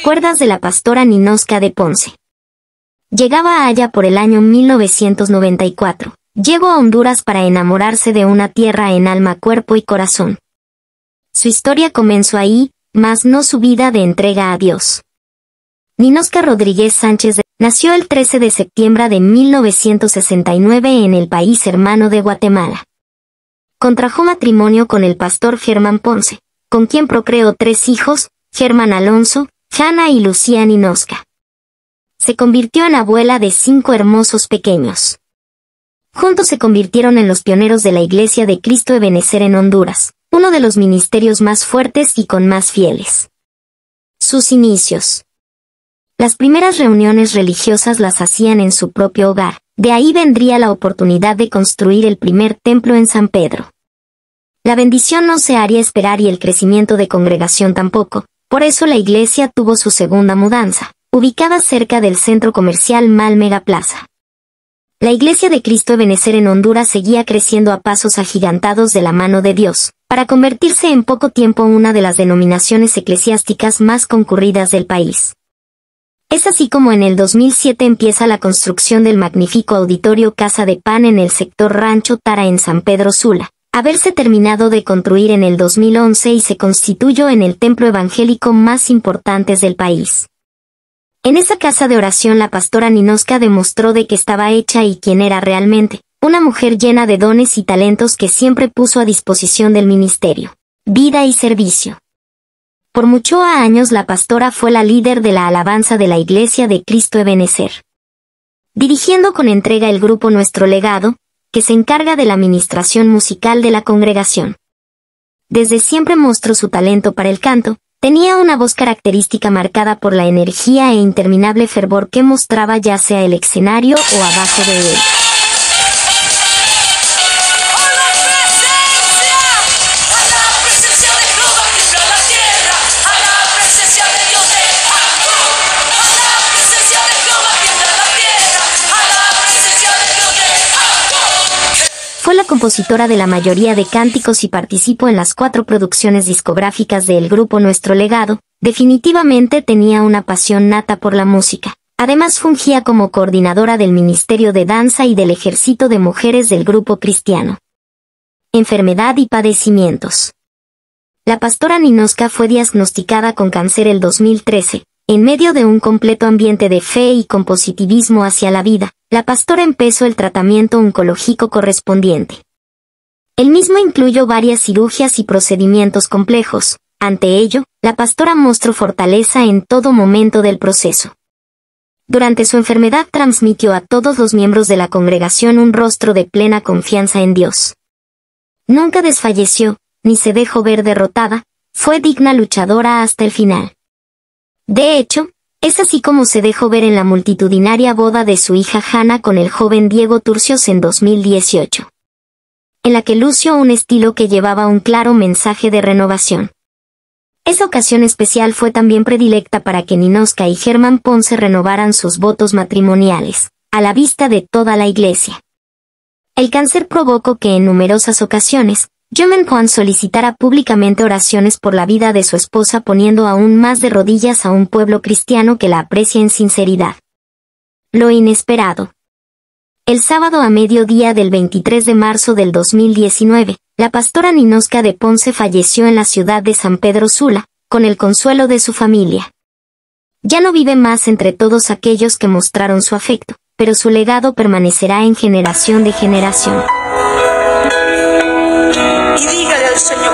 cuerdas de la pastora Ninosca de Ponce. Llegaba allá por el año 1994. Llegó a Honduras para enamorarse de una tierra en alma, cuerpo y corazón. Su historia comenzó ahí, mas no su vida de entrega a Dios. Ninosca Rodríguez Sánchez nació el 13 de septiembre de 1969 en el país hermano de Guatemala. Contrajo matrimonio con el pastor Germán Ponce, con quien procreó 3 hijos, Germán Alonso, Jana y Lucía Ninosca. Se convirtió en abuela de 5 hermosos pequeños. Juntos se convirtieron en los pioneros de la Iglesia de Cristo Ebenecer en Honduras, uno de los ministerios más fuertes y con más fieles. Sus inicios. Las primeras reuniones religiosas las hacían en su propio hogar, de ahí vendría la oportunidad de construir el primer templo en San Pedro. La bendición no se haría esperar y el crecimiento de congregación tampoco, por eso la iglesia tuvo su segunda mudanza, ubicada cerca del centro comercial Mall Mega Plaza. La Iglesia de Cristo Ebenecer en Honduras seguía creciendo a pasos agigantados de la mano de Dios, para convertirse en poco tiempo una de las denominaciones eclesiásticas más concurridas del país. Es así como en el 2007 empieza la construcción del magnífico auditorio Casa de Pan en el sector Rancho Tara en San Pedro Sula, haberse terminado de construir en el 2011 y se constituyó en el templo evangélico más importante del país. En esa casa de oración la pastora Ninosca demostró de qué estaba hecha y quién era realmente, una mujer llena de dones y talentos que siempre puso a disposición del ministerio, vida y servicio. Por muchos años la pastora fue la líder de la alabanza de la Iglesia de Cristo Ebenecer, dirigiendo con entrega el grupo Nuestro Legado, que se encarga de la administración musical de la congregación. Desde siempre mostró su talento para el canto, tenía una voz característica marcada por la energía e interminable fervor que mostraba ya sea el escenario o abajo de él. Fue la compositora de la mayoría de cánticos y participó en las 4 producciones discográficas del grupo Nuestro Legado. Definitivamente tenía una pasión nata por la música. Además fungía como coordinadora del Ministerio de Danza y del Ejército de Mujeres del grupo cristiano. Enfermedad y padecimientos. La pastora Ninosca fue diagnosticada con cáncer el 2013. En medio de un completo ambiente de fe y con positivismo hacia la vida, la pastora empezó el tratamiento oncológico correspondiente. El mismo incluyó varias cirugías y procedimientos complejos. Ante ello, la pastora mostró fortaleza en todo momento del proceso. Durante su enfermedad transmitió a todos los miembros de la congregación un rostro de plena confianza en Dios. Nunca desfalleció, ni se dejó ver derrotada, fue digna luchadora hasta el final. De hecho, es así como se dejó ver en la multitudinaria boda de su hija Jana con el joven Diego Turcios en 2018, en la que lució un estilo que llevaba un claro mensaje de renovación. Esa ocasión especial fue también predilecta para que Ninosca y Germán Ponce renovaran sus votos matrimoniales, a la vista de toda la iglesia. El cáncer provocó que en numerosas ocasiones, Germán Juan solicitara públicamente oraciones por la vida de su esposa poniendo aún más de rodillas a un pueblo cristiano que la aprecia en sinceridad. Lo inesperado. El sábado a mediodía del 23 de marzo del 2019, la pastora Ninosca de Ponce falleció en la ciudad de San Pedro Sula, con el consuelo de su familia. Ya no vive más entre todos aquellos que mostraron su afecto, pero su legado permanecerá en generación de generación. Y dígale al Señor.